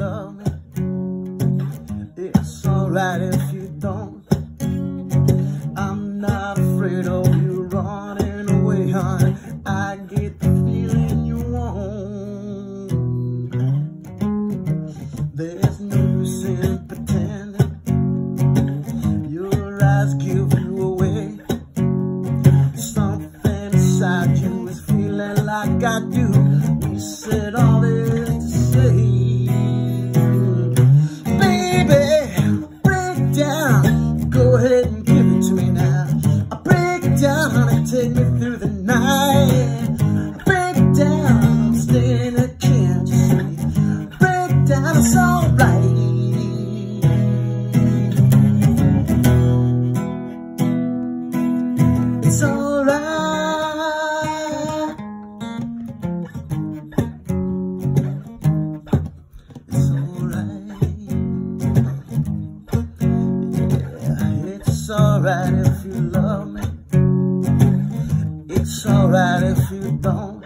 love me. It's alright if you don't. I'm not afraid of you running away, honey. I get the feeling you want. There's no use in pretending. Your eyes give you away. Something inside you is feeling like I do. We said all this to say, baby, break down. Go ahead and give it to me now. I break down, honey, take me through the night. Break down, I'm staying there, can't you see? Break down, it's alright. It's alright. It's alright. Yeah, it's alright if you love me. It's alright if you don't.